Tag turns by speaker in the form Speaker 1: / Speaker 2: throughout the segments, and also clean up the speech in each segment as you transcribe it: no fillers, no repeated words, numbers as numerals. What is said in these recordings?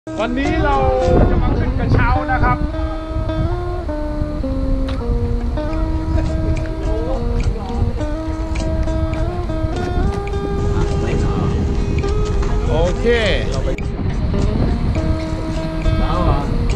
Speaker 1: วันนี้เราจะมาขึ้นกระเช้านะครับโอเคเราไปเอาเหรอ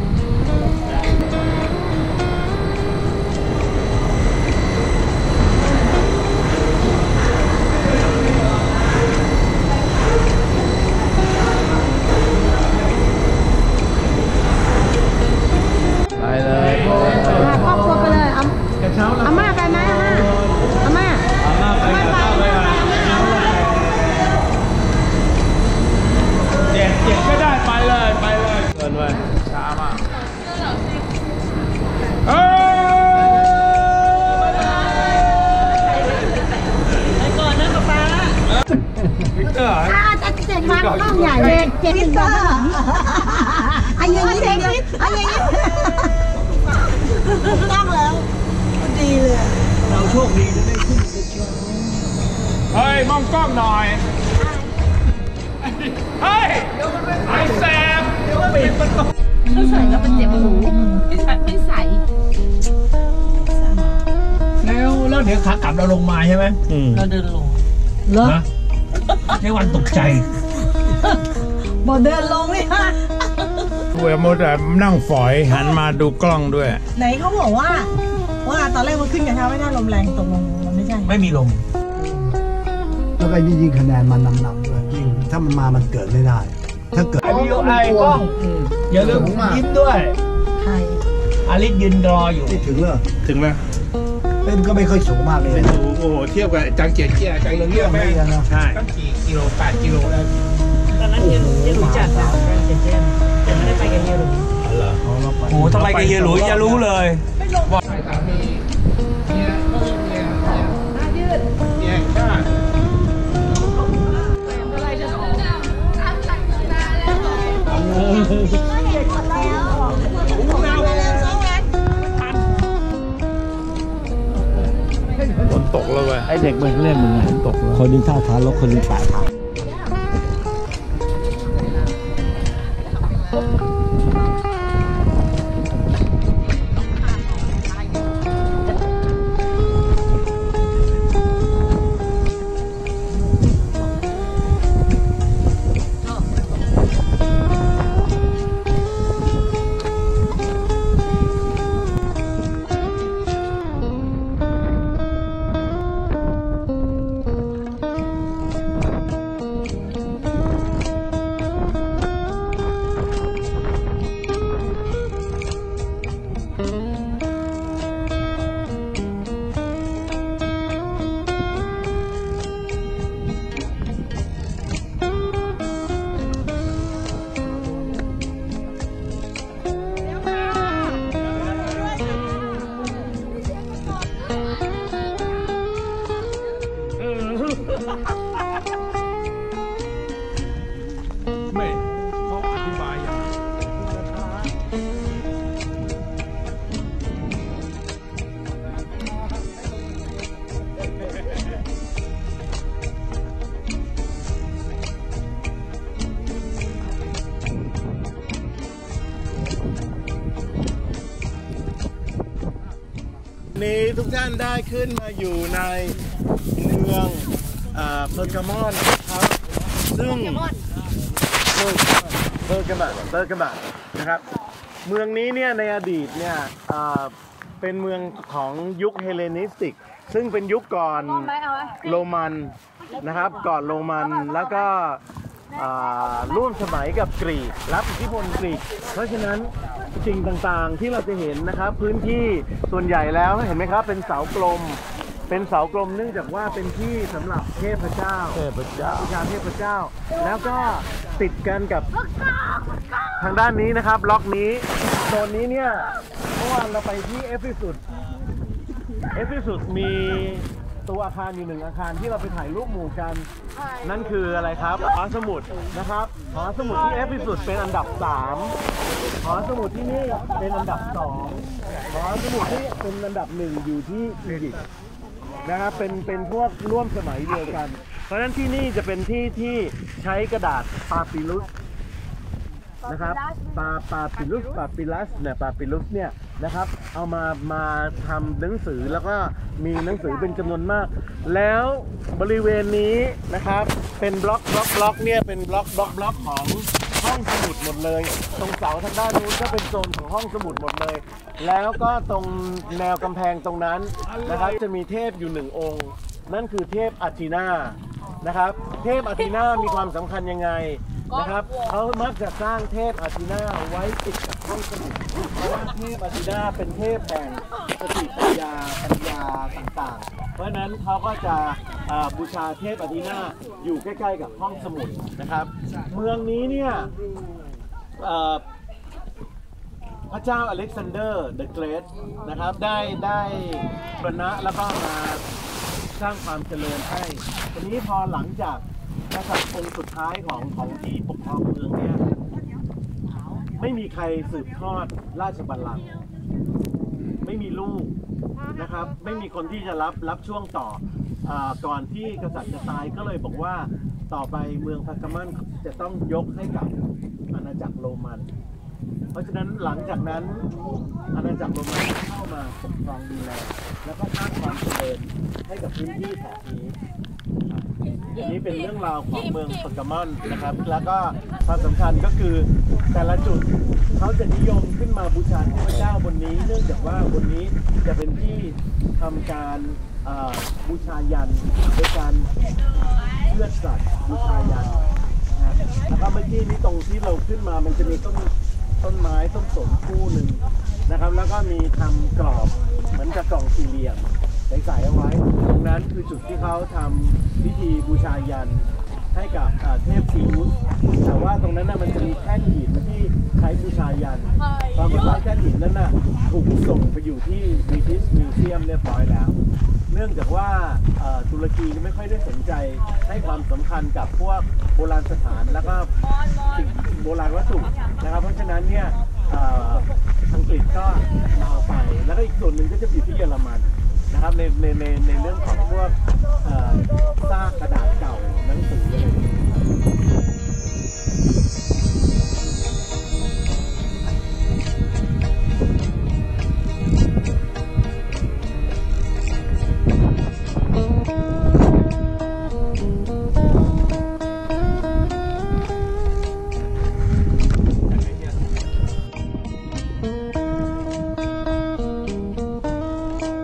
Speaker 1: ไปเลย
Speaker 2: ครอบครัวไปเลยอาม่าไปไหมอาม่าไป
Speaker 1: เจ็ดก็ได้ไปเลยเกินเลยช้ามากไป
Speaker 2: ก่อนนะป๊า
Speaker 1: วิกเตอร์
Speaker 2: จะเจ็ดวันห้องใหญ่เจ็ดวิกเตอร์อายุยี่สิบอายุยี่สิบต้องแล้วดีเลย
Speaker 3: เราโชคดีจะได้ขึ้นกระเช้า
Speaker 1: เฮ้ยมองกล้องหน่อยเฮ้ยไอ้แซมปิดประตู
Speaker 2: เขาใส่แล้วมันเจ็บหูไม่ใส่
Speaker 3: แล้วเดี๋ยวขากลับเราลงมาใช่ไหม
Speaker 2: เราเดินลง
Speaker 3: เหรอในวันตกใจ
Speaker 2: บอกเดินลงเลยฮะ
Speaker 1: เวลาโมดนั่งฝอยหันมาดูกล้องด้วย
Speaker 2: ไหนเขาบอกว่าตอนแรกมันขึ้นกระเช้าไม่น่าลมแรงตรงมันไม่ใช่
Speaker 3: ไม่มีลม
Speaker 4: แล้วไอ้นี่ยิ่งคะแนนมันนำด้วยยิ่งถ้ามันมามันเกิดไม่ได้ถ้าเกิด
Speaker 3: วิวไอกล้องอย่าลืมยิ้มด้วย
Speaker 2: ใช่
Speaker 3: อาริสยืนรออยู่
Speaker 4: ถึงแล้วเป็นก็ไม่ค่อยสูงมากเลย
Speaker 1: โอ้โหเทียบกับจังเจียเจียจังเรื่องแม่ใช่ตั้งกี่กิโล8 กิโลแล้ว
Speaker 2: ตอนนั้นเฮียหลุยจัดอะแต่ไม่ได้ไปกับเฮียหลุย
Speaker 1: เหรอ
Speaker 3: โอ้ทำไมกับเฮียหลุยอย่ารู้เลย
Speaker 1: บอกให้สามีเนี่ยชาติฝนตกแล้วเว้ย
Speaker 3: ไอเด็กมันเล่นมึงฝนตกคนนึงท่าทางแล้วคนนึงแปะทาง
Speaker 1: ไม่เขาอธิบายอย่างนี้ทุกท่านได้ขึ้นมาอยู่ในเมืองเพอร์กามอนครับซึ่งเพอร์กามอนนะครับเมืองนี้เนี่ยในอดีตเนี่ยเป็นเมืองของยุคเฮเลนิสติกซึ่งเป็นยุคก่อนโรมันนะครับก่อนโรมันแล้วก็ร่วมสมัยกับกรีกรับอิทธิพลกรีกเพราะฉะนั้นสิ่งต่างๆที่เราจะเห็นนะครับพื้นที่ส่วนใหญ่แล้วเห็นไหมครับเป็นเสากลมเนื่องจากว่าเป็นที่สำหรับเทพเจ้าบูชาเทพเจ้าแล้วก็ติดกันกับทางด้านนี้นะครับล็อกนี้โซนนี้เนี่ยเมื่อวานเราไปที่เอฟิสุสมีตัวอาคารอยู่1อาคารที่เราไปถ่ายรูปหมู่กันนั่นคืออะไรครับหอสมุดนะครับหอสมุดที่เอฟิสุสเป็นอันดับ3หอสมุดที่นี่เป็นอันดับ2หอสมุดที่เป็นอันดับ1อยู่ที่อียิปต์นะครับเป็นพวกร่วมสมัยเดียวกันเพราะฉะนั้นที่นี่จะเป็นที่ที่ใช้กระดาษปาปิรุสนะครับปาปิลัสเนี่ยนะครับเอามาทำหนังสือแล้วก็มีหนังสือเป็นจำนวนมากแล้วบริเวณนี้นะครับเป็นบล็อกเนี่ยเป็นบล็อกของห้องสมุดหมดเลยตรงเสาทางด้านนู้นก็เป็นโซนของห้องสมุดหมดเลยแล้วก็ตรงแนวกำแพงตรงนั้นนะครับจะมีเทพอยู่หนึ่งองค์นั่นคือเทพอาทีนานะครับเทพอาทีนามีความสำคัญยังไงนะครับเขามักจะสร้างเทพอาทีนาไว้ติดกับห้องสมุดเพราะว่าเทพอาทีนาเป็นเทพแห่งสติปัญญาต่างๆเพราะฉะนั้นเขาก็จะบูชาเทพอาทีนาอยู่ใกล้ๆกับห้องสมุดนะครับเมืองนี้เนี่ยพระเจ้าอเล็กซานเดอร์เดอะเกรทนะครับได้บูรณะแล้วก็มาสร้างความเจริญให้ทีนี้พอหลังจากกษัตริย์องค์สุดท้ายของที่ปกครองเมืองเนี่ยไม่มีใครสืบทอดราชบัลลังก์ไม่มีลูกนะครับไม่มีคนที่จะรับช่วงต่อก่อนที่กษัตริย์จะตายก็เลยบอกว่าต่อไปเมืองพาร์กามันจะต้องยกให้กับอาณาจักรโรมันเพราะฉะนั้นหลังจากนั้นอาณาจักรโรมันเข้ามาปกครองดูแลแล้วก็สร้างความเจริญให้กับพื้นที่แถบนี้นี่เป็นเรื่องราวของเมืองพาร์กามอนนะครับแล้วก็ความสำคัญก็คือแต่ละจุดเขาจะนิยมขึ้นมาบูชาเทพเจ้าบนนี้เนื่องจากว่าบนนี้จะเป็นที่ทำการบูชายันโดยการเชือดสัตว์บูชายันนะแล้วก็เมื่อกี้นี้ตรงที่เราขึ้นมามันจะมีต้นไม้ต้นสนคู่หนึ่งนะครับแล้วก็มีทำกรอบเหมือนกับกล่องสี่เหลี่ยมใส่เอาไว้ตรงนั้นคือจุดที่เขาทำพิธีบูชายันให้กับเทพซีอุสแต่ว่าตรงนั้นมันจะมีแท่นหินที่ใช้บูชายันปรากฏว่าแท่นหินนั้นถูกส่งไปอยู่ที่ British Museum เรียบร้อยแล้วเนื่องจากว่าตุรกีไม่ค่อยได้สนใจให้ความสำคัญกับพวกโบราณสถานแล้วก็สิ่งโบราณวัตถุนะครับเพราะฉะนั้นเนี่ยอังกฤษก็เอาไปแล้วก็อีกส่วนหนึ่งก็จะอยู่ที่เยอรมันนะครับในเรื่องของพวกซากกระดาษเก่าหนังสืออะไรอย่างเงี้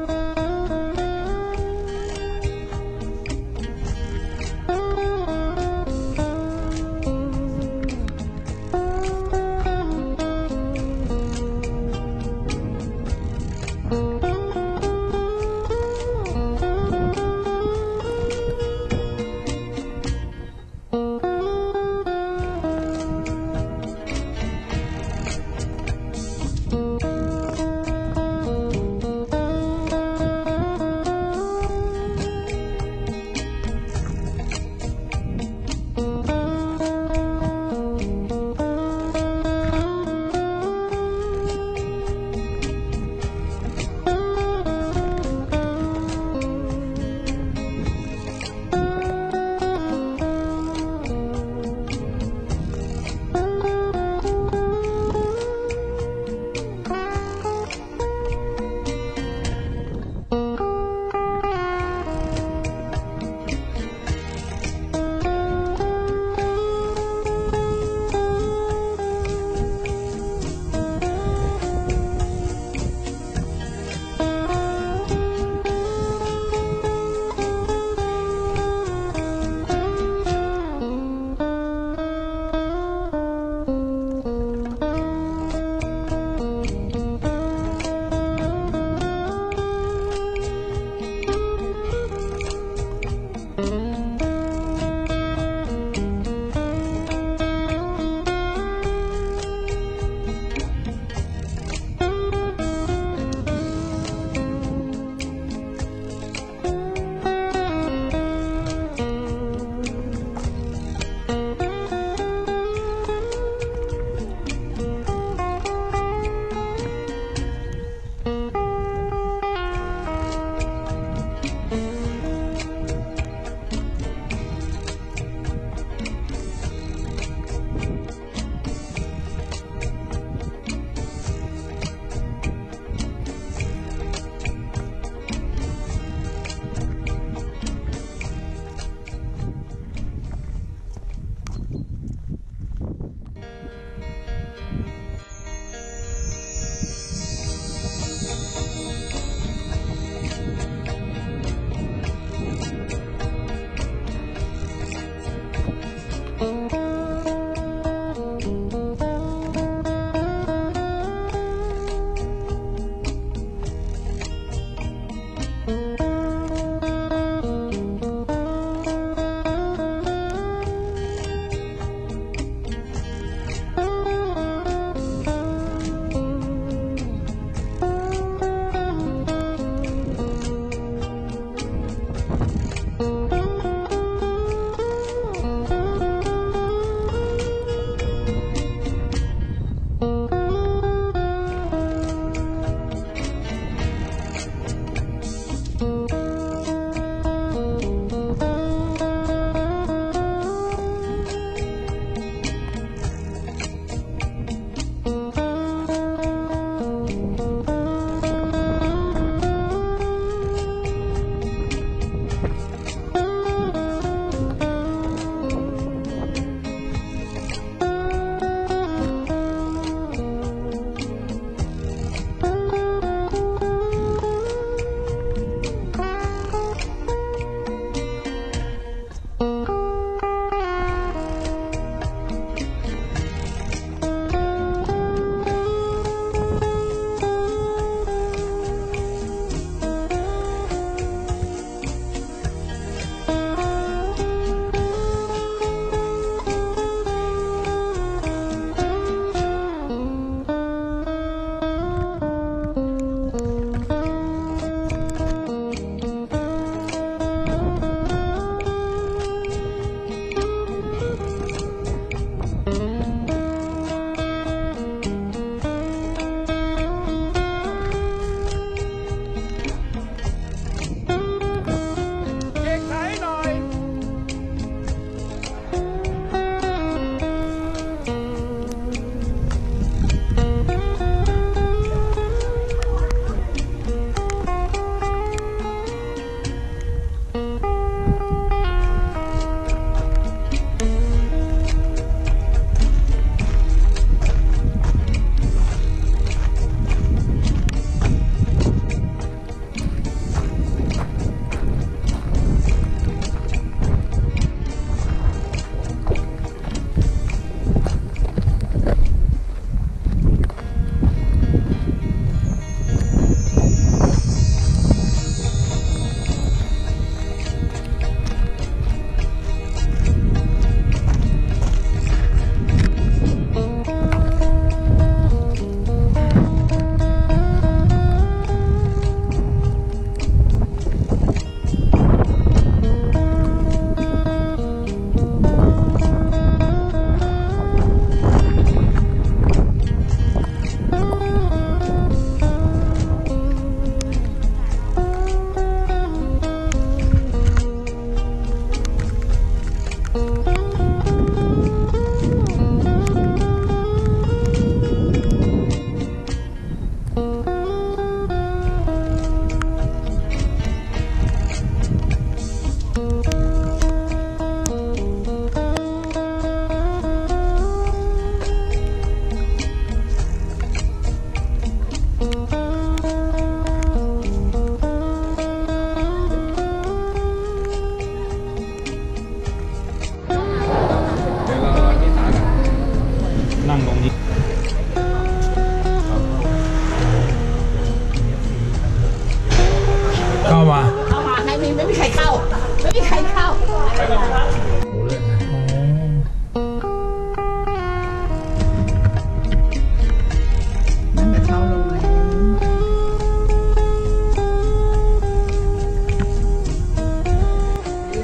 Speaker 1: ย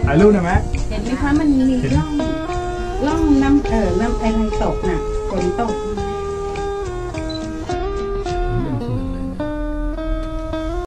Speaker 5: ถ่ายรูปหน่อยไหม
Speaker 2: เห็นไหมคะมันมีร่องน้ำอะไรตกน่ะฝนตก